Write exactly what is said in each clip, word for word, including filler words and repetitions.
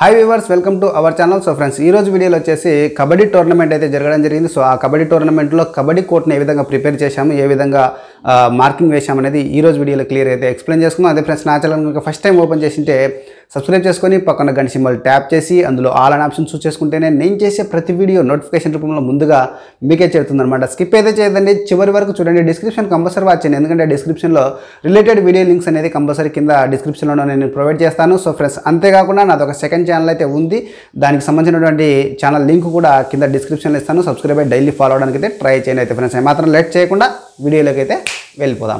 High viewers welcome to our channel. So friends ఈ రోజు వీడియోలో వచ్చేసి కబడ్డీ టోర్నమెంట్ అయితే జరగడం జరిగింది। సో ఆ కబడ్డీ టోర్నమెంట్ లో కబడ్డీ కోర్ట్ ని ఏ విధంగా ప్రిపేర్ చేశాము, ఏ విధంగా మార్కింగ్ వేశాము అనేది ఈ రోజు వీడియోలో క్లియర్ అయితే ఎక్స్‌ప్లెయిన్ చేసుకుందాం। అదే ఫ్రెండ్స్ నా ఛానల్ ని ఫస్ట్ టైం ఓపెన్ చేసింటే సబ్స్క్రైబ్ చేసుకొని పక్కన గంట సింబల్ ట్యాప్ చేసి అందులో ఆల్ అనే ఆప్షన్ చూస్ చేసుకుంటేనే నేను చేసే ప్రతి వీడియో నోటిఫికేషన్ రూపంలో ముందుగా మీకే చేరుతుందన్నమాట। స్కిప్ అయితే చేయదండి, చివరి వరకు చూడండి। డిస్క్రిప్షన్ కంపల్సరీ వాచ్ చేయండి, ఎందుకంటే డిస్క్రిప్షన్ లో రిలేటెడ్ వీడియో లింక్స్ అనేది కంపల్సరీ కింద డిస్క్రిప్షన్ లో నేను ప్రొవైడ్ చేస్తాను। సో ఫ్రెండ్స్ అంతే కాకుండా నాది ఒక సెకండ్ ఛానల్ అయితే ఉంది, దానికి సంబంధించినటువంటి ఛానల్ లింక్ కూడా కింద డిస్క్రిప్షన్లో ఇస్తాను। సబ్స్క్రైబ్ అయ్యి డైలీ ఫాలో అవడానికి అయితే ట్రై చేయండి। అయితే ఫ్రెండ్స్ మాత్రం లేట్ చేయకుండా వీడియోలోకి అయితే వెళ్ళిపోదాం।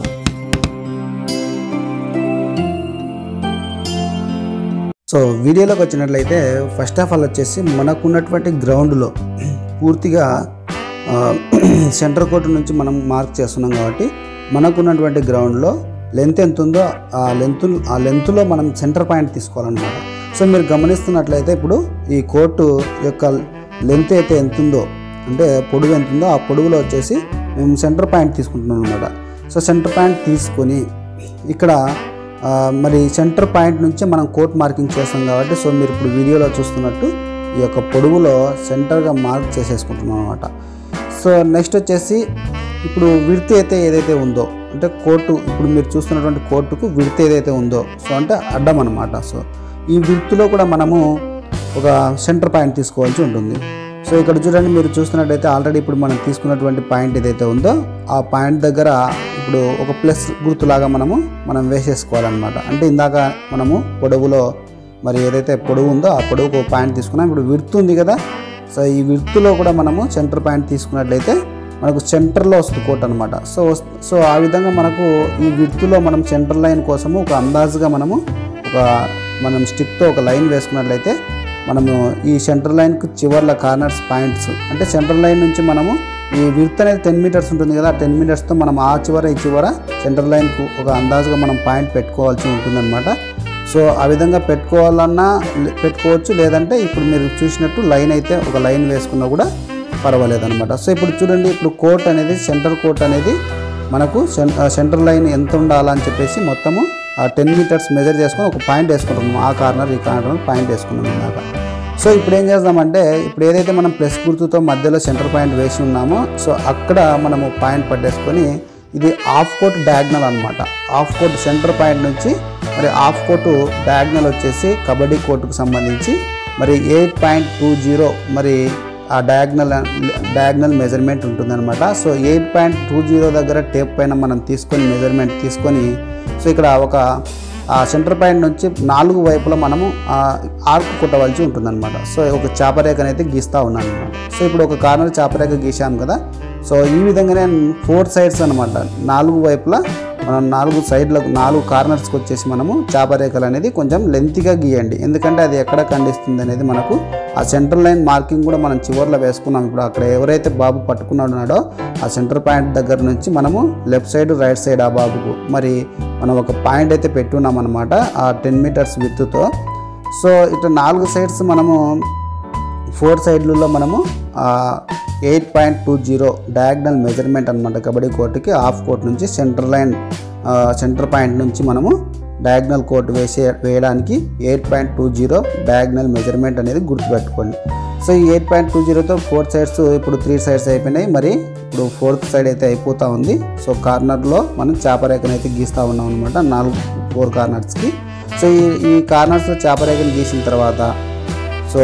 సో వీడియోలోకి వచ్చినట్లయితే ఫస్ట్ ఆఫ్ ఆల్ వచ్చేసి మనకున్నటువంటి గ్రౌండ్లో పూర్తిగా సెంటర్ కోర్టు నుంచి మనం మార్క్ చేస్తున్నాం కాబట్టి మనకున్నటువంటి గ్రౌండ్లో లెంత్ ఎంత ఉందో ఆ లెంత్ ఆ లెంత్లో మనం సెంటర్ పాయింట్ తీసుకోవాలన్నమాట। సో మీరు గమనిస్తున్నట్లయితే ఇప్పుడు ఈ కోర్టు యొక్క లెంత్ అయితే ఎంత ఉందో, అంటే పొడుగు ఎంత ఉందో ఆ పొడుగులో వచ్చేసి మేము సెంటర్ పాయింట్ తీసుకుంటున్నాం అనమాట। సో సెంటర్ పాయింట్ తీసుకొని ఇక్కడ మరి సెంటర్ పాయింట్ నుంచి మనం కోర్ట్ మార్కింగ్ చేస్తాం కాబట్టి సో మీరు ఇప్పుడు వీడియోలో చూస్తున్నట్టు ఈ యొక్క పొడుగులో సెంటర్గా మార్క్ చేసేసుకుంటున్నాం అనమాట। సో నెక్స్ట్ వచ్చేసి ఇప్పుడు విడ్త్ అయితే ఏదైతే ఉందో, అంటే కోర్టు ఇప్పుడు మీరు చూస్తున్నటువంటి కోర్టుకు విడ్త్ ఏదైతే ఉందో సో అంటే అడ్డం అనమాట। సో ఈ విడ్త్లో కూడా మనము ఒక సెంటర్ పాయింట్ తీసుకోవాల్సి ఉంటుంది। సో ఇక్కడ చూడండి, మీరు చూస్తున్నట్టయితే ఆల్రెడీ ఇప్పుడు మనం తీసుకున్నటువంటి పాయింట్ ఏదైతే ఉందో ఆ పాయింట్ దగ్గర ఇప్పుడు ఒక ప్లస్ గుర్తులాగా మనము మనం వేసేసుకోవాలన్నమాట। అంటే ఇందాక మనము పొడవులో మరి ఏదైతే పొడవు ఉందో ఆ పొడవుకు ఒక పాయింట్ తీసుకున్నాం, ఇప్పుడు విడ్త్ ఉంది కదా। సో ఈ విడ్త్లో కూడా మనము సెంటర్ పాయింట్ తీసుకున్నట్లయితే మనకు సెంటర్లో వస్తుంది కోర్ట్ అనమాట। సో సో ఆ విధంగా మనకు ఈ విడ్త్లో మనం సెంటర్ లైన్ కోసము ఒక అందాజుగా మనము ఒక మనం స్టిక్తో ఒక లైన్ వేసుకున్నట్లయితే మనము ఈ సెంటర్ లైన్కు చివర్ల కార్నర్స్ పాయింట్స్, అంటే సెంటర్ లైన్ నుంచి మనము ఈ విడ్త్ అనేది టెన్ మీటర్స్ ఉంటుంది కదా, టెన్ మీటర్స్తో మనం ఆ చివర ఈ చివర సెంటర్ లైన్కు ఒక అందాజుగా మనం పాయింట్ పెట్టుకోవాల్సి ఉంటుందన్నమాట। సో ఆ విధంగా పెట్టుకోవాలన్నా పెట్టుకోవచ్చు, లేదంటే ఇప్పుడు మీరు చూసినట్టు లైన్ అయితే ఒక లైన్ వేసుకున్నా కూడా పర్వాలేదన్నమాట। సో ఇప్పుడు చూడండి, ఇప్పుడు కోర్ట్ అనేది సెంటర్ కోర్ట్ అనేది మనకు సెంటర్ లైన్ ఎంత ఉండాలని చెప్పేసి మొత్తము ఆ టెన్ మీటర్స్ మెజర్ చేసుకొని ఒక పాయింట్ వేసుకుంటున్నాము, ఆ కార్నర్ ఈ కార్నర్ పాయింట్ వేసుకున్నాము ఇలాగా। సో ఇప్పుడు ఏం చేద్దామంటే ఇప్పుడు ఏదైతే మనం ప్లస్ గుర్తుతో మధ్యలో సెంటర్ పాయింట్ వేసి ఉన్నామో సో అక్కడ మనము పాయింట్ పట్టేసుకొని ఇది హాఫ్ కోర్ట్ డయాగ్నల్ అనమాట। హాఫ్ కోర్ట్ సెంటర్ పాయింట్ నుంచి మరి హాఫ్ కోర్టు డయాగ్నల్ వచ్చేసి కబడ్డీ కోర్టుకు సంబంధించి మరి ఎయిట్ పాయింట్ టూ జీరో మరి ఆ డయాగ్నల్ డయాగ్నల్ మెజర్మెంట్ ఉంటుందన్నమాట। So eight point two zero దగ్గర టేప్ పైన మనం తీసుకొని మెజర్మెంట్ తీసుకొని సో ఇక్కడ ఒక ఆ సెంటర్ పాయింట్ నుంచి నాలుగు వైపులా మనము ఆర్క్ కుట్టవలసి ఉంటుందన్నమాట। సో ఒక చాపరేఖను అయితే గీస్తూ ఉన్నాను అనమాట। సో ఇప్పుడు ఒక కార్నర్ చాపరేఖ గీసాము కదా, సో ఈ విధంగానే ఫోర్ సైడ్స్ అనమాట, నాలుగు వైపులా మనం నాలుగు సైడ్లకు నాలుగు కార్నర్స్కి వచ్చేసి మనము చాపరేఖలు అనేది కొంచెం లెంత్గా గీయండి, ఎందుకంటే అది ఎక్కడ ఖండిస్తుంది అనేది మనకు ఆ సెంటర్ లైన్ మార్కింగ్ కూడా మనం చివర్లో వేసుకున్నాం। ఇప్పుడు అక్కడ ఎవరైతే బాబు పట్టుకున్నాడో ఆ సెంటర్ పాయింట్ దగ్గర నుంచి మనము లెఫ్ట్ సైడ్ రైట్ సైడ్ ఆ బాబుకు మరి మనం ఒక పాయింట్ అయితే పెట్టున్నాం అనమాట ఆ టెన్ మీటర్స్ విత్తుతో। సో ఇట్లా నాలుగు సైడ్స్ మనము ఫోర్ సైడ్లలో మనము eight point two zero diagonal measurement అనమాట కబడ్డీ కోర్టుకి హాఫ్ కోర్ట్ నుంచి సెంటర్ లైన్ సెంటర్ పాయింట్ నుంచి మనము డయాగ్నల్ కోర్టు వేసే వేయడానికి eight point two zero diagonal measurement అనేది గుర్తుపెట్టుకోండి। సో ఈ ఎయిట్ పాయింట్ టూ జీరోతో ఫోర్ సైడ్స్ ఇప్పుడు త్రీ సైడ్స్ అయిపోయినాయి, మరి ఇప్పుడు ఫోర్త్ సైడ్ అయితే అయిపోతూ ఉంది। సో కార్నర్లో మనం చాపరేఖను అయితే గీస్తూ ఉన్నాం అనమాట నాలుగు ఫోర్ కార్నర్స్కి। సో ఈ ఈ కార్నర్స్లో చాపరేఖను గీసిన తర్వాత సో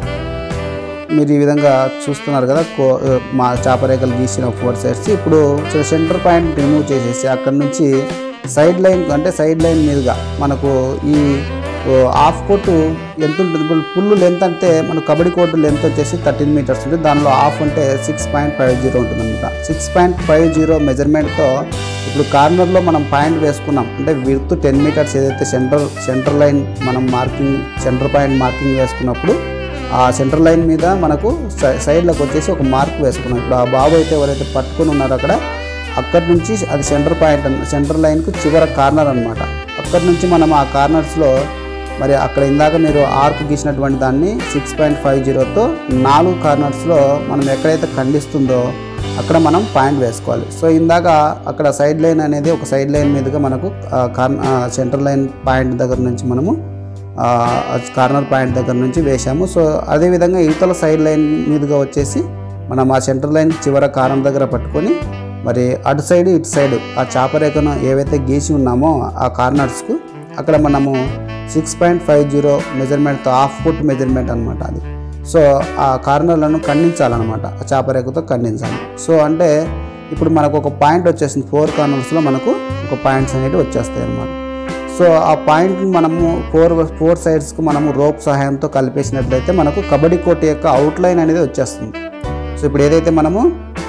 మీరు ఈ విధంగా చూస్తున్నారు కదా మా చాపరేఖలు గీసిన ఫోర్ సైడ్స్। ఇప్పుడు సెంటర్ పాయింట్ రిమూవ్ చేసేసి అక్కడ నుంచి సైడ్ లైన్ అంటే సైడ్ లైన్ మీదుగా మనకు ఈ హాఫ్ కోర్టు ఎంత ఉంటుంది, ఇప్పుడు ఫుల్ లెంత్ అంటే మన కబడ్డీ కోర్టు లెంత్ వచ్చేసి థర్టీన్ మీటర్స్ ఉంటుంది, దానిలో హాఫ్ అంటే సిక్స్ పాయింట్ ఫైవ్ జీరో ఉంటుంది అనమాట। సిక్స్ పాయింట్ ఫైవ్ జీరో మెజర్మెంట్తో ఇప్పుడు కార్నర్లో మనం పాయింట్ వేసుకున్నాం, అంటే విడ్త్ టెన్ మీటర్స్ ఏదైతే సెంటర్ సెంటర్ లైన్ మనం మార్కింగ్ సెంటర్ పాయింట్ మార్కింగ్ వేసుకున్నప్పుడు ఆ సెంటర్ లైన్ మీద మనకు సైడ్లోకి వచ్చేసి ఒక మార్క్ వేసుకున్నాం। ఇప్పుడు ఆ బాబు అయితే ఎవరైతే పట్టుకొని ఉన్నారో అక్కడ అక్కడి నుంచి అది సెంటర్ పాయింట్ సెంటర్ లైన్కు చివర కార్నర్ అనమాట। అక్కడి నుంచి మనం ఆ కార్నర్స్లో మరి అక్కడ ఇందాక మీరు ఆర్క్ గీసినటువంటి దాన్ని సిక్స్ పాయింట్ ఫైవ్ జీరోతో నాలుగు కార్నర్స్లో మనం ఎక్కడైతే ఖండిస్తుందో అక్కడ మనం పాయింట్ వేసుకోవాలి। సో ఇందాక అక్కడ సైడ్ లైన్ అనేది ఒక సైడ్ లైన్ మీదుగా మనకు కార్న సెంటర్ లైన్ పాయింట్ దగ్గర నుంచి మనము కార్నర్ పాయింట్ దగ్గర నుంచి వేసాము. సో అదేవిధంగా ఇవతల సైడ్ లైన్ మీదుగా వచ్చేసి మనం ఆ సెంటర్ లైన్ చివర కార్నర్ దగ్గర పట్టుకొని మరి అటు సైడ్ ఇటు సైడ్ ఆ చాపరేఖను ఏవైతే గీసి ఉన్నామో ఆ కార్నర్స్కు అక్కడ మనము సిక్స్ పాయింట్ ఫైవ్ జీరో మెజర్మెంట్తో హాఫ్ ఫుట్ మెజర్మెంట్ అనమాట అది. సో ఆ కార్నర్లను ఖండించాలన్నమాట, ఆ చాపరేఖతో ఖండించాలి. సో అంటే ఇప్పుడు మనకు ఒక పాయింట్ వచ్చేసింది, ఫోర్ కార్నర్స్లో మనకు ఒక పాయింట్స్ అనేవి వచ్చేస్తాయి అన్నమాట. సో ఆ పాయింట్ మనము ఫోర్ ఫోర్ సైడ్స్కు మనము రోప్ సహాయంతో కలిపేసినట్లయితే మనకు కబడ్డీ కోర్టు యొక్క అవుట్లైన్ అనేది వచ్చేస్తుంది. సో ఇప్పుడు ఏదైతే మనము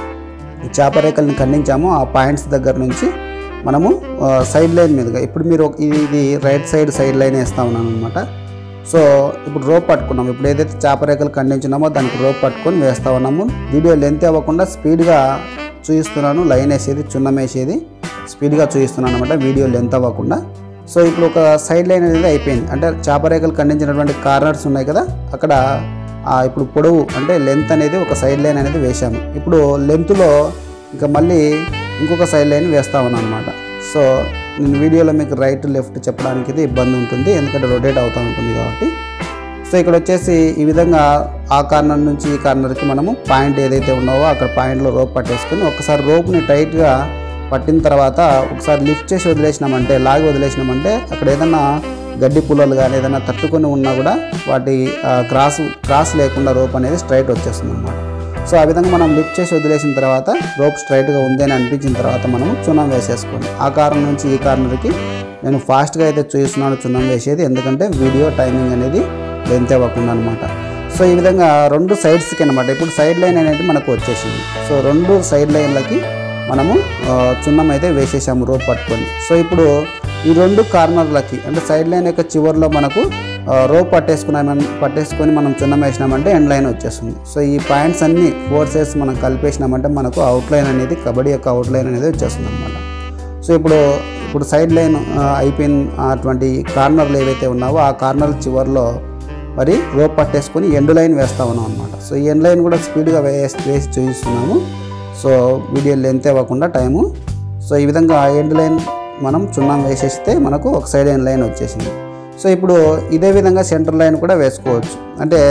చాపరేఖల్ని ఖండించామో ఆ పాయింట్స్ దగ్గర నుంచి మనము సైడ్ లైన్ మీదుగా ఇప్పుడు మీరు ఇది రైట్ సైడ్ సైడ్ లైన్ వేస్తూ ఉన్నాను అనమాట. సో ఇప్పుడు రోప్ పట్టుకున్నాము, ఇప్పుడు ఏదైతే చాపరేఖలు ఖండించినామో దానికి రోప్ పట్టుకొని వేస్తూ ఉన్నాము. వీడియో లెంత్ అవ్వకుండా స్పీడ్గా చూపిస్తున్నాను, లైన్ వేసేది చున్నం వేసేది స్పీడ్గా చూపిస్తున్నాను అనమాట, వీడియో లెంత్ అవ్వకుండా. సో ఇప్పుడు ఒక సైడ్ లైన్ అనేది అయిపోయింది, అంటే చాపరేఖలు ఖండించినటువంటి కార్నర్స్ ఉన్నాయి కదా అక్కడ ఇప్పుడు పొడవు అంటే లెంత్ అనేది ఒక సైడ్ లైన్ అనేది వేసాము. ఇప్పుడు లెంత్లో ఇంకా మళ్ళీ ఇంకొక సైడ్ లైన్ వేస్తూ ఉన్నాను అనమాట. సో నేను వీడియోలో మీకు రైట్ లెఫ్ట్ చెప్పడానికి ఇది ఇబ్బంది ఉంటుంది, ఎందుకంటే రొటేట్ అవుతూ ఉంటుంది కాబట్టి. సో ఇక్కడ వచ్చేసి ఈ విధంగా ఆ కార్నర్ నుంచి ఈ కార్నర్కి మనము పాయింట్ ఏదైతే ఉన్నావో అక్కడ పాయింట్లో రోప్ పట్టేసుకొని ఒకసారి రోప్ని టైట్గా పట్టిన తర్వాత ఒకసారి లిఫ్ట్ చేసి వదిలేసినామంటే లాగి వదిలేసినామంటే అక్కడ ఏదైనా గడ్డి పుల్లలు కానీ ఏదైనా తట్టుకొని ఉన్నా కూడా వాటి క్రాస్ క్రాస్ లేకుండా రోప్ అనేది స్ట్రైట్ వచ్చేస్తుంది అన్నమాట. సో ఆ విధంగా మనం లిఫ్ట్ చేసి వదిలేసిన తర్వాత రోప్ స్ట్రైట్గా ఉంది అని అనిపించిన తర్వాత మనం చున్నం వేసేసుకోండి. ఆ కార్నర్ నుంచి ఈ కార్నర్కి నేను ఫాస్ట్గా అయితే చూస్తున్నాను చున్నం వేసేది, ఎందుకంటే వీడియో టైమింగ్ అనేది లెంత్ అవ్వకుండా అనమాట. సో ఈ విధంగా రెండు సైడ్స్కి అనమాట ఇప్పుడు సైడ్ లైన్ అనేది మనకు వచ్చేసింది. సో రెండు సైడ్ లైన్లకి మనము చున్నం అయితే వేసేసాము రోప్ పట్టుకొని. సో ఇప్పుడు ఈ రెండు కార్నర్లకి అంటే సైడ్ లైన్ యొక్క చివరిలో మనకు రోప్ పట్టేసుకున్నామని పట్టేసుకొని మనం చున్నం వేసినామంటే ఎండ్ లైన్ వచ్చేస్తుంది. సో ఈ పాయింట్స్ అన్నీ ఫోర్ సైడ్స్ మనం కలిపేసినామంటే మనకు అవుట్లైన్ అనేది కబడ్డీ యొక్క అవుట్లైన్ అనేది వచ్చేస్తుంది అనమాట. సో ఇప్పుడు ఇప్పుడు సైడ్ లైన్ అయిపోయిన అటువంటి కార్నర్లు ఏవైతే ఉన్నావో ఆ కార్నర్ చివరిలో మరి రోప్ పట్టేసుకొని ఎండ్ లైన్ వేస్తూ ఉన్నాం అనమాట. సో ఈ ఎండ్ లైన్ కూడా స్పీడ్గా వేసి వేసి చూపిస్తున్నాము, సో వీడియో లెంత్ అవ్వకుండా టైము. సో ఈ విధంగా ఎండ్ లైన్ మనం చున్నం వేసేస్తే మనకు ఒక సైడ్ ఎండ్ లైన్ వచ్చేసింది. సో ఇప్పుడు ఇదే విధంగా సెంటర్ లైన్ కూడా వేసుకోవచ్చు, అంటే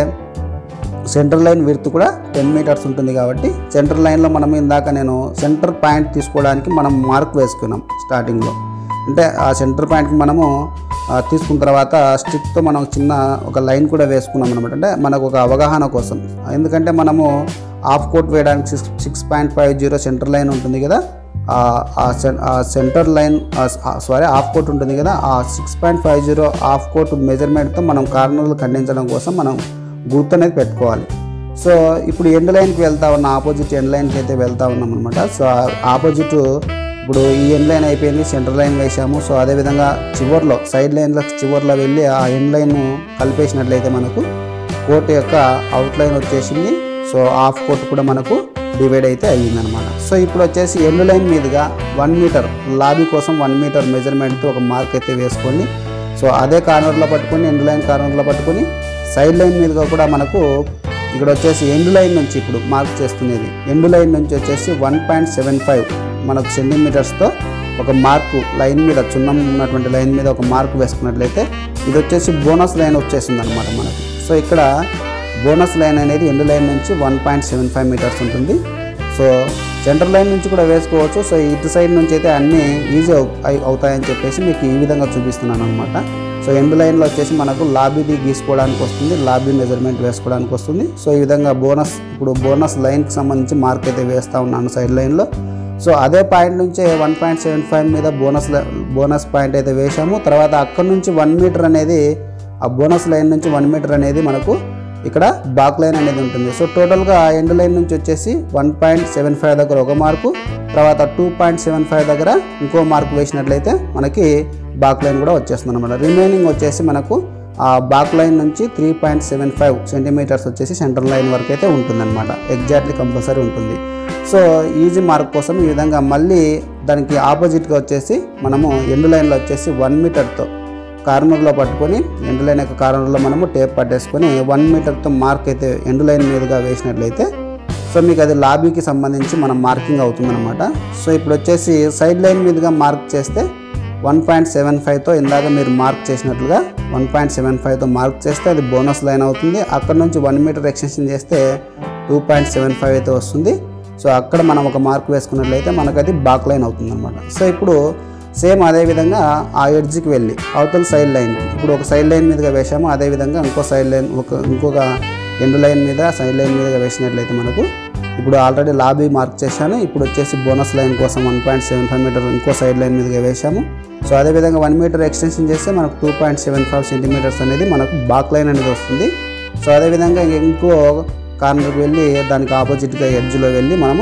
సెంటర్ లైన్ విడ్త్ కూడా టెన్ మీటర్స్ ఉంటుంది కాబట్టి సెంటర్ లైన్లో మనం ఇందాక నేను సెంటర్ పాయింట్ తీసుకోవడానికి మనం మార్క్ వేసుకున్నాం స్టార్టింగ్లో. అంటే ఆ సెంటర్ పాయింట్కి మనము తీసుకున్న తర్వాత స్టిక్తో మనం చిన్న ఒక లైన్ కూడా వేసుకున్నాం అనమాట, అంటే మనకు ఒక అవగాహన కోసం. ఎందుకంటే మనము హాఫ్ కోట్ వేయడానికి six six point five zero centre line ఉంటుంది కదా, ఆ centre line sorry half court ఉంటుంది కదా, ఆ six point five zero half court మెజర్మెంట్తో మనం కార్నర్లు ఖండించడం కోసం మనం గుర్తు అనేది పెట్టుకోవాలి. సో ఇప్పుడు ఎండ్ లైన్కి వెళ్తా ఉన్న ఆపోజిట్ ఎండ్ లైన్కి అయితే వెళ్తా ఉన్నాం అనమాట. సో ఆపోజిట్ ఇప్పుడు ఈ ఎండ్ లైన్ అయిపోయింది, సెంటర్ లైన్ వేసాము. సో అదేవిధంగా చివర్లో సైడ్ లైన్లో చివర్లో వెళ్ళి ఆ ఎండ్ లైన్ కలిపేసినట్లయితే మనకు కోట్ యొక్క అవుట్ లైన్ వచ్చేసింది. సో హాఫ్ కోట్ కూడా మనకు డివైడ్ అయితే అయ్యిందనమాట. సో ఇప్పుడు వచ్చేసి ఎండ్ లైన్ మీదుగా వన్ మీటర్ లాబీ కోసం వన్ మీటర్ మెజర్మెంట్తో ఒక మార్క్ అయితే వేసుకోండి. సో అదే కార్నర్లో పట్టుకొని ఎండ్ లైన్ కార్నర్లో పట్టుకొని సైడ్ లైన్ మీదుగా కూడా మనకు ఇక్కడ వచ్చేసి ఎండ్ లైన్ నుంచి ఇప్పుడు మార్క్ చేస్తున్నది ఎండ్ లైన్ నుంచి వచ్చేసి వన్ పాయింట్ సెవెన్ ఫైవ్ మనకు సెంటీమీటర్స్తో ఒక మార్కు లైన్ మీద చున్నం ఉన్నటువంటి లైన్ మీద ఒక మార్క్ వేసుకున్నట్లయితే ఇది వచ్చేసి బోనస్ లైన్ వచ్చేసింది అనమాట మనకు. సో ఇక్కడ బోనస్ లైన్ అనేది ఎండ్ లైన్ నుంచి one point seven five metres ఉంటుంది. సో సెంటర్ లైన్ నుంచి కూడా వేసుకోవచ్చు. సో ఇటు సైడ్ నుంచి అయితే అన్నీ ఈజీ అవుతాయని చెప్పేసి మీకు ఈ విధంగా చూపిస్తున్నాను అనమాట. సో ఎండ్ లైన్లో వచ్చేసి మనకు లాబీది గీసుకోవడానికి వస్తుంది, లాబీ మెజర్మెంట్ వేసుకోవడానికి వస్తుంది. సో ఈ విధంగా బోనస్ ఇప్పుడు బోనస్ లైన్కి సంబంధించి మార్క్ అయితే వేస్తూ ఉన్నాను సైడ్ లైన్లో. సో అదే పాయింట్ నుంచే వన్ పాయింట్ సెవెన్ ఫైవ్ మీద బోనస్ బోనస్ పాయింట్ అయితే వేసాము. తర్వాత అక్కడ నుంచి వన్ మీటర్ అనేది ఆ బోనస్ లైన్ నుంచి వన్ మీటర్ అనేది మనకు ఇక్కడ బాక్ లైన్ అనేది ఉంటుంది. సో టోటల్గా ఎండ్ లైన్ నుంచి వచ్చేసి వన్ పాయింట్ సెవెన్ ఫైవ్ దగ్గర ఒక మార్కు, తర్వాత టూ పాయింట్ సెవెన్ ఫైవ్ దగ్గర ఇంకో మార్కు వేసినట్లయితే మనకి బాక్ లైన్ కూడా వచ్చేస్తుంది అనమాట. రిమైనింగ్ వచ్చేసి మనకు ఆ బాక్ లైన్ నుంచి three point seven five centimetres వచ్చేసి సెంటర్ లైన్ వరకు అయితే ఉంటుందన్నమాట, ఎగ్జాక్ట్లీ కంపల్సరీ ఉంటుంది. సో ఈజీ మార్క్ కోసం ఈ విధంగా మళ్ళీ దానికి ఆపోజిట్గా వచ్చేసి మనము ఎండ్ లైన్లో వచ్చేసి వన్ మీటర్తో కార్నర్లో పట్టుకొని ఎండ్ లైన్ యొక్క కార్నర్లో మనము టేప్ పట్టేసుకొని వన్ మీటర్తో మార్క్ అయితే ఎండ్ లైన్ మీదుగా వేసినట్లయితే సో మీకు అది లాబీకి సంబంధించి మనం మార్కింగ్ అవుతుందన్నమాట. సో ఇప్పుడు వచ్చేసి సైడ్ లైన్ మీదుగా మార్క్ చేస్తే వన్ పాయింట్ సెవెన్ ఫైవ్తో ఇందాక మీరు మార్క్ చేసినట్లుగా వన్ పాయింట్ సెవెన్ ఫైవ్తో మార్క్ చేస్తే అది బోనస్ లైన్ అవుతుంది. అక్కడ నుంచి వన్ మీటర్ ఎక్స్టెన్షన్ చేస్తే టూ పాయింట్ సెవెన్ ఫైవ్ అయితే వస్తుంది. సో అక్కడ మనం ఒక మార్క్ వేసుకున్నట్లయితే మనకు అది బాక్ లైన్ అవుతుంది అనమాట. సో ఇప్పుడు సేమ్ అదేవిధంగా ఆ ఎడ్జ్కి వెళ్ళి అవతల సైడ్ లైన్కి ఇప్పుడు ఒక సైడ్ లైన్ మీదుగా వేసాము, అదేవిధంగా ఇంకో సైడ్ లైన్ ఒక ఇంకొక ఎండ్ లైన్ మీద సైడ్ లైన్ మీదుగా వేసినట్లయితే మనకు ఇప్పుడు ఆల్రెడీ లాబీ మార్క్ చేశాను. ఇప్పుడు వచ్చేసి బోనస్ లైన్ కోసం one point seven five metre ఇంకో సైడ్ లైన్ మీదుగా వేసాము. సో అదేవిధంగా వన్ మీటర్ ఎక్స్టెన్షన్ చేస్తే మనకు two point seven five centimetres అనేది మనకు బాక్ లైన్ అనేది వస్తుంది. సో అదేవిధంగా ఇంకో కార్నర్కి వెళ్ళి దానికి ఆపోజిట్గా ఎడ్జ్లో వెళ్ళి మనము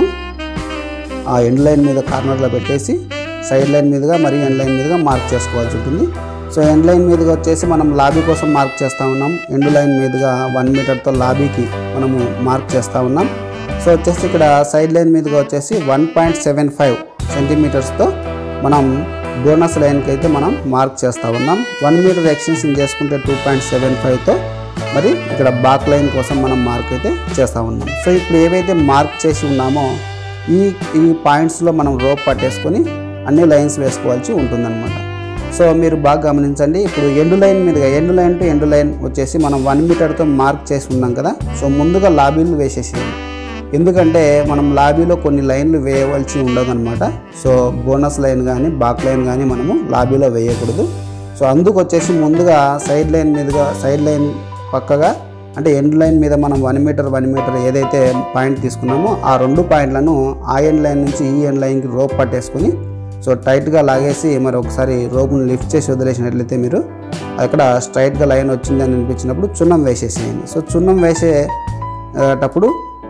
ఆ ఎండ్ లైన్ మీద కార్నర్లో పెట్టేసి సైడ్ లైన్ మీదుగా మరియు ఎండ్ లైన్ మీదుగా మార్క్ చేసుకోవాల్సి ఉంటుంది. సో ఎండ్ లైన్ మీదుగా వచ్చేసి మనం లాబీ కోసం మార్క్ చేస్తూ ఉన్నాం, ఎండ్ లైన్ మీదుగా వన్ మీటర్తో లాబీకి మనము మార్క్ చేస్తూ ఉన్నాం. సో వచ్చేసి ఇక్కడ సైడ్ లైన్ మీదుగా వచ్చేసి వన్ పాయింట్ సెవెన్ ఫైవ్ సెంటీమీటర్స్తో మనం బోనస్ లైన్కి అయితే మనం మార్క్ చేస్తూ ఉన్నాం. వన్ మీటర్ ఎక్స్టెన్షన్ చేసుకుంటే టూ పాయింట్ సెవెన్ ఫైవ్తో మరి ఇక్కడ బాక్ లైన్ కోసం మనం మార్క్ అయితే చేస్తూ ఉన్నాం. సో ఇప్పుడు ఏవైతే మార్క్ చేసి ఉన్నామో ఈ ఈ పాయింట్స్లో మనం రోప్ పట్టేసుకొని అన్ని లైన్స్ వేసుకోవాల్సి ఉంటుందన్నమాట. సో మీరు బాగా గమనించండి. ఇప్పుడు ఎండు లైన్ మీదుగా ఎండు లైన్ టు ఎండు లైన్ వచ్చేసి మనం వన్ మీటర్తో మార్క్ చేసి ఉన్నాం కదా. సో ముందుగా లాబీలు వేసేసేయండి, ఎందుకంటే మనం లాబీలో కొన్ని లైన్లు వేయవలసి ఉండదన్నమాట. సో బోనస్ లైన్ కానీ బాక్ లైన్ కానీ మనము లాబీలో వేయకూడదు. సో అందుకు వచ్చేసి ముందుగా సైడ్ లైన్ మీదుగా సైడ్ లైన్ పక్కగా అంటే ఎండ్ లైన్ మీద మనం వన్ మీటర్ వన్ మీటర్ ఏదైతే పాయింట్ తీసుకున్నామో ఆ రెండు పాయింట్లను ఆ ఎండ్ లైన్ నుంచి ఈ ఎండ్ లైన్కి రోప్ పట్టేసుకొని సో టైట్గా లాగేసి మరి ఒకసారి రోప్ను లిఫ్ట్ చేసి వదిలేసినట్లయితే మీరు అక్కడ స్ట్రైట్గా లైన్ వచ్చిందని అనిపించినప్పుడు చున్నం వేసేసేయండి. సో చున్నం వేసేటప్పుడు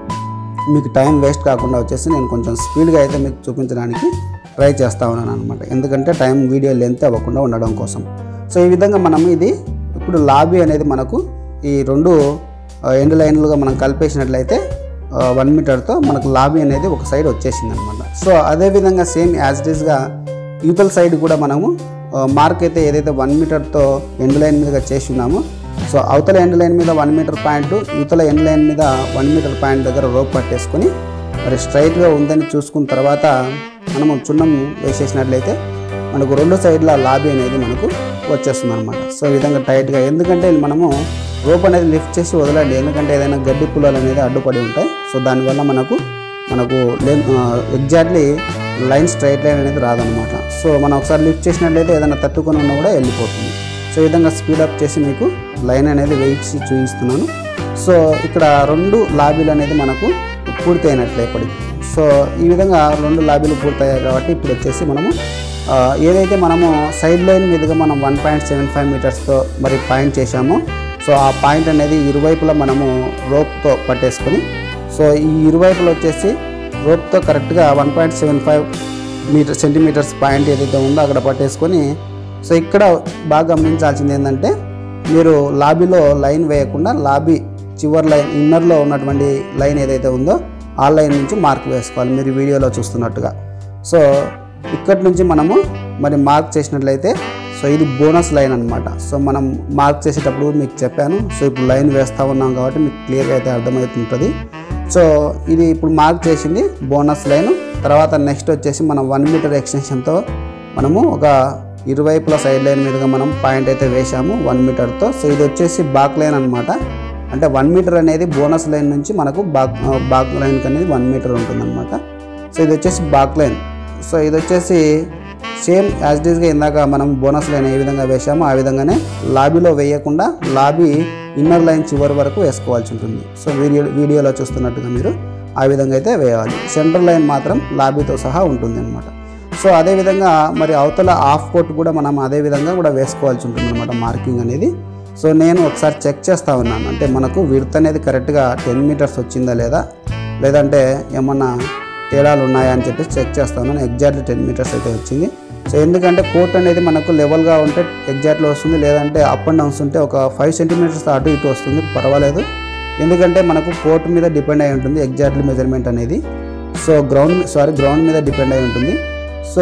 మీకు టైం వేస్ట్ కాకుండా వచ్చేసి నేను కొంచెం స్పీడ్గా అయితే మీకు చూపించడానికి ట్రై చేస్తూ ఉన్నాను అనమాట, ఎందుకంటే టైం వీడియో లెంత్ అవ్వకుండా ఉండడం కోసం. సో ఈ విధంగా మనం ఇది ఇప్పుడు లాబీ అనేది మనకు ఈ రెండు ఎండ్ లైన్లుగా మనం కలిపేసినట్లయితే వన్ మీటర్తో మనకు లాబీ అనేది ఒక సైడ్ వచ్చేసింది అనమాట. సో అదేవిధంగా సేమ్ యాజ్ ఇట్ ఈస్గా యూతల్ సైడ్ కూడా మనము మార్క్ అయితే ఏదైతే వన్ మీటర్తో ఎండ్ లైన్ మీదుగా చేసి ఉన్నామో సో అవతల ఎండ్ లైన్ మీద వన్ మీటర్ పాయింట్ యూతల ఎండ్ లైన్ మీద వన్ మీటర్ పాయింట్ దగ్గర రోప్ పట్టేసుకొని మరి స్ట్రైట్గా ఉందని చూసుకున్న తర్వాత మనము చున్నం వేసేసినట్లయితే మనకు రెండు సైడ్ల లాబీ అనేది మనకు వచ్చేస్తుంది అనమాట. సో ఈ విధంగా టైట్గా, ఎందుకంటే మనము రోప్ అనేది లిఫ్ట్ చేసి వదలండి, ఎందుకంటే ఏదైనా గడ్డి పుల్లలు అనేది అడ్డుపడి ఉంటాయి. సో దానివల్ల మనకు మనకు ఎగ్జాక్ట్లీ లైన్ స్ట్రైట్ లైన్ అనేది రాదనమాట. సో మనం ఒకసారి లిఫ్ట్ చేసినట్లయితే ఏదైనా తట్టుకొని ఉన్నా కూడా వెళ్ళిపోతుంది. సో ఈ విధంగా స్పీడప్ చేసి మీకు లైన్ అనేది వేయించి చూపిస్తున్నాను. సో ఇక్కడ రెండు లాబీలు అనేది మనకు పూర్తయినట్లే ఇప్పటికి. సో ఈ విధంగా రెండు లాబీలు పూర్తయ్యాయి కాబట్టి ఇప్పుడు వచ్చేసి మనము ఏదైతే మనము సైడ్ లైన్ మీదుగా మనం వన్ పాయింట్ సెవెన్ ఫైవ్ మీటర్స్తో మరి పాయింట్ చేసామో సో ఆ పాయింట్ అనేది ఇరువైపులా మనము రోప్తో పట్టేసుకొని సో ఈ ఇరువైపులో వచ్చేసి రోప్తో కరెక్ట్గా one point seven five metre centimetres point ఏదైతే ఉందో అక్కడ పట్టేసుకొని సో ఇక్కడ బాగా గమనించాల్సింది ఏంటంటే మీరు లాబీలో లైన్ వేయకుండా లాబీ చివరి లైన్ ఇన్నర్లో ఉన్నటువంటి లైన్ ఏదైతే ఉందో ఆ లైన్ నుంచి మార్క్ వేసుకోవాలి మీరు వీడియోలో చూస్తున్నట్టుగా. సో ఇక్కడి నుంచి మనము మరి మార్క్ చేసినట్లయితే సో ఇది బోనస్ లైన్ అనమాట. సో మనం మార్క్ చేసేటప్పుడు మీకు చెప్పాను. సో ఇప్పుడు లైన్ వేస్తూ ఉన్నాం కాబట్టి మీకు క్లియర్గా అయితే అర్థమవుతుంటుంది. సో ఇది ఇప్పుడు మార్క్ చేసింది బోనస్ లైన్. తర్వాత నెక్స్ట్ వచ్చేసి మనం వన్ మీటర్ ఎక్స్టెన్షన్తో మనము ఒక ఇరువైపుల సైడ్ లైన్ మీదుగా మనం పాయింట్ అయితే వేసాము వన్ మీటర్తో. సో ఇది వచ్చేసి బాక్ లైన్ అనమాట. అంటే వన్ మీటర్ అనేది బోనస్ లైన్ నుంచి మనకు బాక్ బాక్ లైన్కి అనేది వన్ మీటర్ ఉంటుందన్నమాట. సో ఇది వచ్చేసి బాక్ లైన్. సో ఇది వచ్చేసి సేమ్ యాజ్ ఇట్ ఈస్గా ఇందాక మనం బోనస్ లైన్ ఏ విధంగా వేసామో ఆ విధంగానే లాబీలో వేయకుండా లాబీ ఇన్నర్ లైన్ చివరి వరకు వేసుకోవాల్సి ఉంటుంది. సో వీడియో వీడియోలో చూస్తున్నట్టుగా మీరు ఆ విధంగా అయితే వేయాలి. సెంటర్ లైన్ మాత్రం లాబీతో సహా ఉంటుంది అనమాట. సో అదేవిధంగా మరి అవతల హాఫ్ కోట్ కూడా మనం అదే విధంగా కూడా వేసుకోవాల్సి ఉంటుంది అనమాట మార్కింగ్ అనేది. సో నేను ఒకసారి చెక్ చేస్తూ ఉన్నాను, అంటే మనకు విడ్త్ అనేది కరెక్ట్గా టెన్ మీటర్స్ వచ్చిందా లేదా లేదంటే ఏమన్నా తేడాలు ఉన్నాయా అని చెప్పేసి చెక్ చేస్తా ఉన్నాను. ఎగ్జాక్ట్లీ టెన్ మీటర్స్ అయితే వచ్చింది. సో ఎందుకంటే కోట్ అనేది మనకు లెవెల్గా ఉంటే ఎగ్జాక్ట్లో వస్తుంది, లేదంటే అప్ అండ్ డౌన్స్ ఉంటే ఒక ఫైవ్ సెంటీమీటర్స్ అటు ఇటు వస్తుంది, పర్వాలేదు. ఎందుకంటే మనకు కోట్ మీద డిపెండ్ అయి ఉంటుంది ఎగ్జాక్ట్లీ మెజర్మెంట్ అనేది. సో గ్రౌండ్ సారీ గ్రౌండ్ మీద డిపెండ్ అయి ఉంటుంది. సో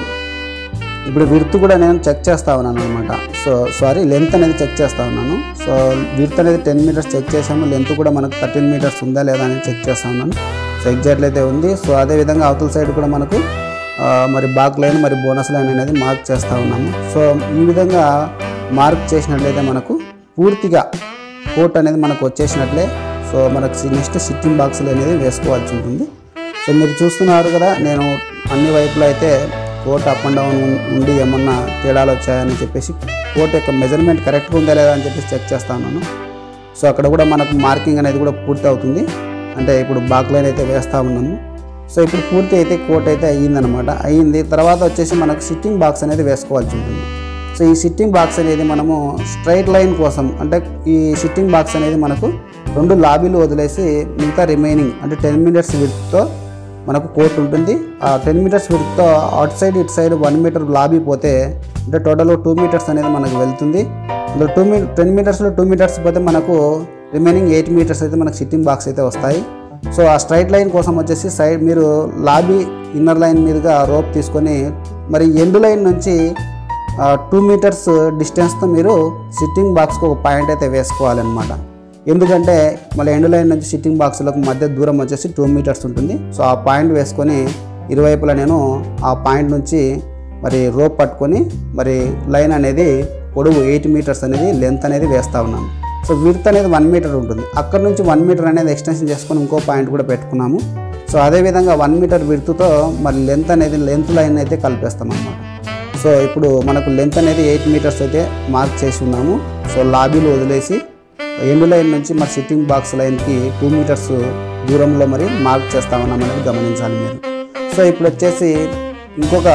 ఇప్పుడు విడ్త్ కూడా నేను చెక్ చేస్తూ ఉన్నాను అనమాట. సో సారీ లెంత్ అనేది చెక్ చేస్తూ ఉన్నాను. సో విడ్త్ అనేది టెన్ మీటర్స్ చెక్ చేసాము, లెంత్ కూడా మనకు థర్టీన్ మీటర్స్ ఉందా లేదా అని చెక్ చేస్తూ ఉన్నాను. సో ఎగ్జాక్ట్లీ అయితే ఉంది. సో అదేవిధంగా అవతల సైడ్ కూడా మనకు మరి బాక్ లైన్ మరి బోనస్ లైన్ అనేది మార్క్ చేస్తూ ఉన్నాము. సో ఈ విధంగా మార్క్ చేసినట్లయితే మనకు పూర్తిగా కోట్ అనేది మనకు వచ్చేసినట్లే. సో మనకు నెక్స్ట్ సిట్టింగ్ బాక్సులు అనేది వేసుకోవాల్సి ఉంటుంది. సో మీరు చూస్తున్నారు కదా, నేను అన్ని వైపులో అయితే కోట్ అప్ అండ్ డౌన్ ఉండి ఏమన్నా తేడాలు వచ్చాయని చెప్పేసి కోట్ యొక్క మెజర్మెంట్ కరెక్ట్గా ఉందా లేదా అని చెప్పేసి చెక్ చేస్తా ఉన్నాను. సో అక్కడ కూడా మనకు మార్కింగ్ అనేది కూడా పూర్తి అవుతుంది. అంటే ఇప్పుడు బాక్ లైన్ అయితే వేస్తూ ఉన్నాము. సో ఇప్పుడు పూర్తి అయితే కోట్ అయితే అయ్యిందనమాట. అయ్యింది తర్వాత వచ్చేసి మనకు సిట్టింగ్ బాక్స్ అనేది వేసుకోవాల్సి ఉంటుంది. సో ఈ సిట్టింగ్ బాక్స్ అనేది మనము స్ట్రైట్ లైన్ కోసం, అంటే ఈ సిట్టింగ్ బాక్స్ అనేది మనకు రెండు లాబీలు వదిలేసి మిగతా రిమైనింగ్ అంటే టెన్ మీటర్స్ విడ్త్తో మనకు కోట్ ఉంటుంది. ఆ టెన్ మీటర్స్ విడ్త్తో అవుట్ సైడ్ ఇటు సైడ్ వన్ మీటర్ లాబీ పోతే అంటే టోటల్ టూ మీటర్స్ అనేది మనకు వెళ్తుంది. అందులో టూ మీ టెన్ మీటర్స్లో టూ మీటర్స్ పోతే మనకు రిమైనింగ్ ఎయిట్ మీటర్స్ అయితే మనకు సిట్టింగ్ బాక్స్ అయితే వస్తాయి. సో ఆ స్ట్రైట్ లైన్ కోసం వచ్చేసి సైడ్ మీరు లాబీ ఇన్నర్ లైన్ మీదుగా రోప్ తీసుకొని మరి ఎండ్ లైన్ నుంచి టూ మీటర్స్ డిస్టెన్స్తో మీరు సిట్టింగ్ బాక్స్కి ఒక పాయింట్ అయితే వేసుకోవాలన్నమాట. ఎందుకంటే మళ్ళీ ఎండ్ లైన్ నుంచి సిట్టింగ్ బాక్స్లకు మధ్య దూరం వచ్చేసి టూ మీటర్స్ ఉంటుంది. సో ఆ పాయింట్ వేసుకొని ఇరువైపులా నేను ఆ పాయింట్ నుంచి మరి రోప్ పట్టుకొని మరి లైన్ అనేది పొడవు ఎయిట్ మీటర్స్ అనేది లెంత్ అనేది వేస్తూ ఉన్నాను. సో విడ్త్ అనేది వన్ మీటర్ ఉంటుంది. అక్కడ నుంచి వన్ మీటర్ అనేది ఎక్స్టెన్షన్ చేసుకొని ఇంకో పాయింట్ కూడా పెట్టుకున్నాము. సో అదేవిధంగా వన్ మీటర్ విడ్త్తో మరి లెంత్ అనేది లెంత్ లైన్ అయితే కలిపేస్తాం అన్నమాట. సో ఇప్పుడు మనకు లెంత్ అనేది ఎయిట్ మీటర్స్ అయితే మార్క్ చేసి ఉన్నాము. సో లాబీలు వదిలేసి ఎండ్ లైన్ నుంచి మరి సిట్టింగ్ బాక్స్ లైన్కి టూ మీటర్స్ దూరంలో మరి మార్క్ చేస్తా ఉన్నాం అనేది గమనించాలి మీరు. సో ఇప్పుడు వచ్చేసి ఇంకొక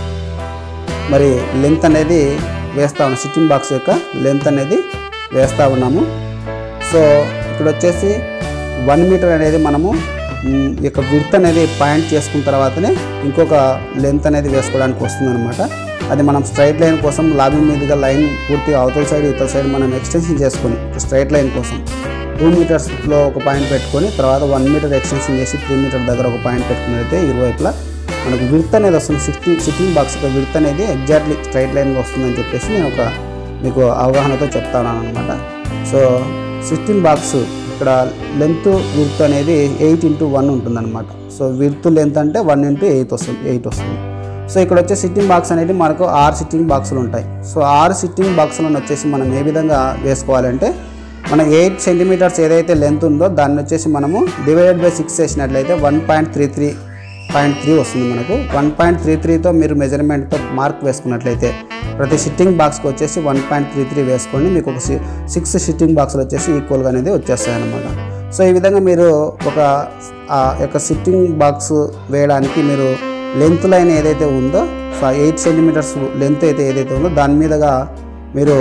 మరి లెంత్ అనేది వేస్తా ఉన్నాం, సిట్టింగ్ బాక్స్ యొక్క లెంత్ అనేది వేస్తూ ఉన్నాము. సో ఇక్కడ వచ్చేసి వన్ మీటర్ అనేది మనము ఈ యొక్క విడ్త్ అనేది పాయింట్ చేసుకున్న తర్వాతనే ఇంకొక లెంత్ అనేది వేసుకోవడానికి వస్తుంది అనమాట. అది మనం స్ట్రైట్ లైన్ కోసం లాబీ మీదుగా లైన్ పూర్తిగా అవతల సైడ్ ఇవతల సైడ్ మనం ఎక్స్టెన్షన్ చేసుకొని స్ట్రైట్ లైన్ కోసం టూ మీటర్స్లో ఒక పాయింట్ పెట్టుకొని తర్వాత వన్ మీటర్ ఎక్స్టెన్షన్ చేసి త్రీ మీటర్ దగ్గర ఒక పాయింట్ పెట్టుకున్నట్లయితే ఇరువైపులా మనకు విడ్త్ అనేది వస్తుంది. సిట్టింగ్ సిట్టింగ్ బాక్స్ యొక్క విడ్త్ అనేది ఎగ్జాక్ట్లీ స్ట్రైట్ లైన్గా వస్తుందని చెప్పేసి నేను ఒక మీకు అవగాహనతో చెప్తాను అనమాట. సో సిట్టింగ్ బాక్స్ ఇక్కడ లెంత్ విడ్త్ అనేది ఎయిట్ ఇంటూ వన్ ఉంటుందన్నమాట. సో విడ్త్ లెంత్ అంటే వన్ ఇంటూ ఎయిట్ వస్తుంది ఎయిట్ వస్తుంది. సో ఇక్కడ వచ్చే సిట్టింగ్ బాక్స్ అనేది మనకు ఆరు సిట్టింగ్ బాక్సులు ఉంటాయి. సో ఆరు సిట్టింగ్ బాక్సులను వచ్చేసి మనం ఏ విధంగా వేసుకోవాలంటే మన ఎయిట్ సెంటీమీటర్స్ ఏదైతే లెంత్ ఉందో దాన్ని వచ్చేసి మనము డివైడెడ్ బై సిక్స్ చేసినట్లయితే one point three three point three వస్తుంది మనకు. వన్ పాయింట్ త్రీ త్రీతో మీరు మెజర్మెంట్తో మార్క్ వేసుకున్నట్లయితే ప్రతి సిట్టింగ్ బాక్స్కి వచ్చేసి వన్ పాయింట్ త్రీ త్రీ వేసుకోండి. మీకు ఒక సిక్స్ సిట్టింగ్ బాక్సులు వచ్చేసి ఈక్వల్గా అనేది వచ్చేస్తాయి అన్నమాట. సో ఈ విధంగా మీరు ఒక యొక్క సిట్టింగ్ బాక్స్ వేయడానికి మీరు లెంత్ లైన్ ఏదైతే ఉందో సో ఎయిట్ సెంటీమీటర్స్ లెంత్ అయితే ఏదైతే ఉందో దాని మీదగా మీరు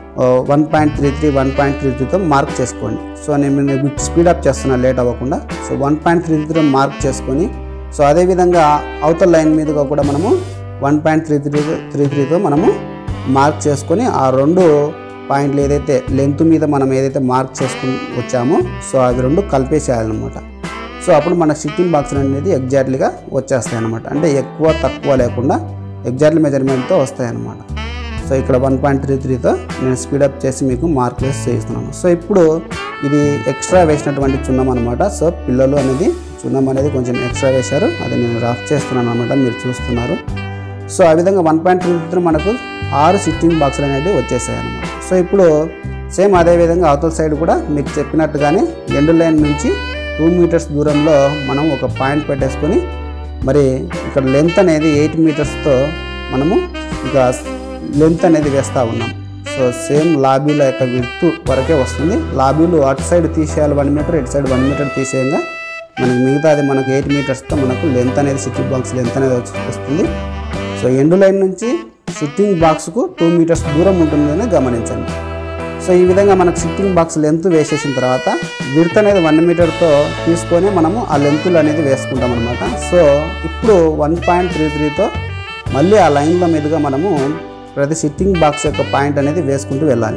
one point three three one point three త్రీతో మార్క్ చేసుకోండి. సో నేను మీకు స్పీడప్ చేస్తున్నాను లేట్ అవ్వకుండా. సో వన్ పాయింట్ త్రీ త్రీతో మార్క్ చేసుకొని సో అదేవిధంగా అవతల లైన్ మీదుగా కూడా మనము one point three three three త్రీతో మనము మార్క్ చేసుకొని ఆ రెండు పాయింట్లు ఏదైతే లెంత్ మీద మనం ఏదైతే మార్క్ చేసుకుని వచ్చామో సో అవి రెండు కలిపేసేయాలన్నమాట. సో అప్పుడు మన సిట్టింగ్ బాక్స్ అనేది ఎగ్జాక్ట్లీగా వచ్చేస్తాయి అన్నమాట. అంటే ఎక్కువ తక్కువ లేకుండా ఎగ్జాక్ట్లీ మెజర్మెంట్తో వస్తాయన్నమాట. సో ఇక్కడ వన్ పాయింట్ త్రీ త్రీతో నేను స్పీడప్ చేసి మీకు మార్క్ వేసి చేస్తున్నాను. సో ఇప్పుడు ఇది ఎక్స్ట్రా వేసినటువంటి చున్నం అనమాట. సో పిల్లలు అనేది చున్నం అనేది కొంచెం ఎక్స్ట్రా వేశారు, అది నేను రఫ్ చేస్తున్నాను అనమాట, మీరు చూస్తున్నారు. సో ఆ విధంగా వన్ పాయింట్ త్రీ త్రీ మనకు ఆరు సిట్టింగ్ బాక్సులు అనేవి వచ్చేసాయి అనమాట. సో ఇప్పుడు సేమ్ అదేవిధంగా అవతల సైడ్ కూడా మీకు చెప్పినట్టుగానే ఎండ్ లైన్ నుంచి టూ మీటర్స్ దూరంలో మనం ఒక పాయింట్ పెట్టేసుకొని మరి ఇక్కడ లెంత్ అనేది ఎయిట్ మీటర్స్తో మనము ఇక లెంత్ అనేది వేస్తూ ఉన్నాం. సో సేమ్ లాబీల యొక్క విడ్త్ వరకే వస్తుంది. లాబీలు అటు సైడ్ తీసేయాలి వన్ మీటర్, ఇటు సైడ్ వన్ మీటర్ తీసేయంగా మనకి మిగతాది మనకు ఎయిట్ మీటర్స్తో మనకు లెంత్ అనేది సిట్టింగ్ బాక్స్ లెంత్ అనేది వస్తుంది. సో ఎండ్ లైన్ నుంచి సిట్టింగ్ బాక్స్కు టూ మీటర్స్ దూరం ఉంటుందని గమనించండి. సో ఈ విధంగా మనకు సిట్టింగ్ బాక్స్ లెంత్ వేసేసిన తర్వాత విడ్త్ అనేది వన్ మీటర్తో తీసుకొని మనము ఆ లెంతులు అనేది వేసుకుంటాం అనమాట. సో ఇప్పుడు వన్ పాయింట్ త్రీ త్రీతో మళ్ళీ ఆ లైన్ల మీదుగా మనము ప్రతి సిట్టింగ్ బాక్స్ యొక్క పాయింట్ అనేది వేసుకుంటూ వెళ్ళాలి.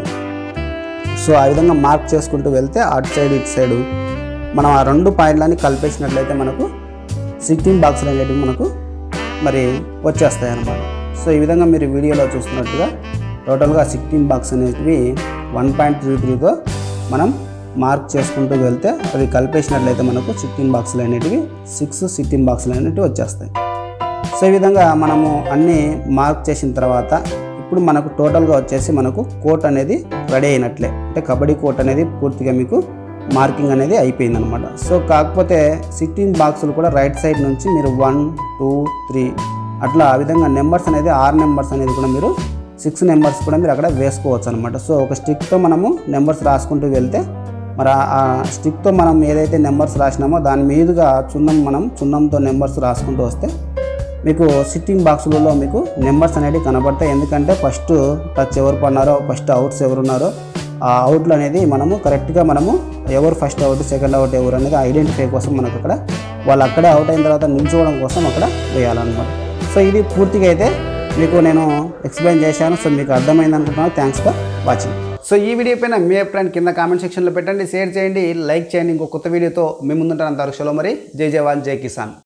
సో ఆ విధంగా మార్క్ చేసుకుంటూ వెళ్తే అటు సైడ్ ఇటు సైడు మనం ఆ రెండు పాయింట్లని కలిపేసినట్లయితే మనకు సిట్టింగ్ బాక్స్లు అనేటివి మనకు మరి వచ్చేస్తాయి అన్నమాట. సో ఈ విధంగా మీరు వీడియోలో చూస్తున్నట్టుగా టోటల్గా సిట్టింగ్ బాక్స్ అనేటివి వన్ పాయింట్ త్రీ త్రీతో మనం మార్క్ చేసుకుంటూ వెళ్తే అది కలిపేసినట్లయితే మనకు సిట్టింగ్ బాక్సులు అనేటివి సిక్స్ సిట్టింగ్ బాక్సులు అనేటివి వచ్చేస్తాయి. సో ఈ విధంగా మనము అన్నీ మార్క్ చేసిన తర్వాత ఇప్పుడు మనకు టోటల్గా వచ్చేసి మనకు కోట్ అనేది రెడీ అయినట్లే, అంటే కబడ్డీ కోట్ అనేది పూర్తిగా మీకు మార్కింగ్ అనేది అయిపోయింది అనమాట. సో కాకపోతే సిట్టింగ్ బాక్సులు కూడా రైట్ సైడ్ నుంచి మీరు వన్ టూ త్రీ అట్లా ఆ విధంగా నెంబర్స్ అనేది ఆరు నెంబర్స్ అనేది కూడా మీరు సిక్స్ నెంబర్స్ కూడా మీరు అక్కడ వేసుకోవచ్చు అనమాట. సో ఒక స్టిక్తో మనము నెంబర్స్ రాసుకుంటూ వెళ్తే మరి ఆ స్టిక్తో మనం ఏదైతే నెంబర్స్ రాసినామో దాని మీదుగా చున్నం మనం చున్నంతో నెంబర్స్ రాసుకుంటూ వస్తే మీకు సిట్టింగ్ బాక్సులలో మీకు నెంబర్స్ అనేవి కనబడతాయి. ఎందుకంటే ఫస్ట్ టచ్ ఎవరు పడినారో, ఫస్ట్ అవుట్స్ ఎవరున్నారో ఆ అవుట్లు అనేది మనము కరెక్ట్గా మనము ఎవరు ఫస్ట్ అవుట్ సెకండ్ అవుట్ ఎవరు అనేది ఐడెంటిఫై కోసం మనకు అక్కడ వాళ్ళు అక్కడే అవుట్ అయిన తర్వాత నిల్చోవడం కోసం అక్కడ వేయాలన్నమాట. సో ఇది పూర్తిగా అయితే మీకు నేను ఎక్స్ప్లెయిన్ చేశాను. సో మీకు అర్థమైంది అనుకుంటున్నాను. Thanks for watching. సో ఈ వీడియో పైన మీ అభిప్రాయం కింద కామెంట్ సెక్షన్లో పెట్టండి, షేర్ చేయండి, లైక్ చేయండి. ఇంకో కొత్త వీడియోతో మీ ముందుంటాను. అంతవరకు సెలవు మరి. జై జవాన్ జై కిసాన్.